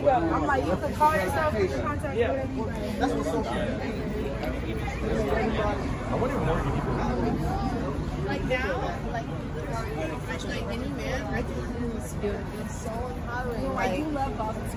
you go. I'm like, you can call yourself, you can contact whatever you want. That's what's so cool. I wonder if more people like now, like any man, I think he's doing it's so empowering. Like you love bosses.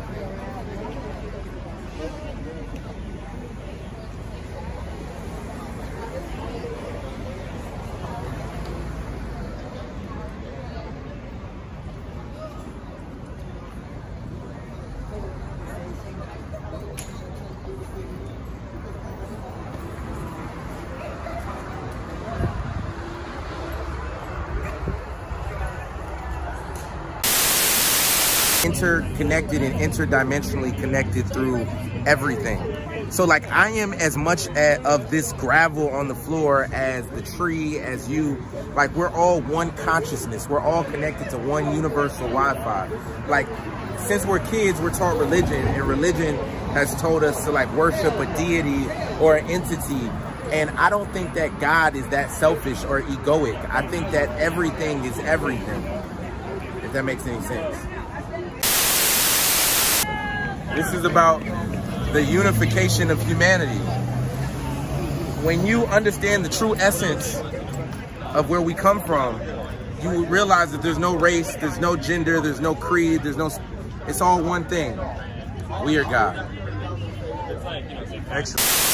Interconnected and interdimensionally connected through everything. So like I am as much of this gravel on the floor as the tree, as you. Like we're all one consciousness. We're all connected to one universal Wi-Fi. Like since we're kids, we're taught religion, and religion has told us to like worship a deity or an entity. And I don't think that God is that selfish or egoic. I think that everything is everything, if that makes any sense. This is about the unification of humanity. When you understand the true essence of where we come from, you will realize that there's no race, there's no gender, there's no creed, it's all one thing. We are God. Excellent.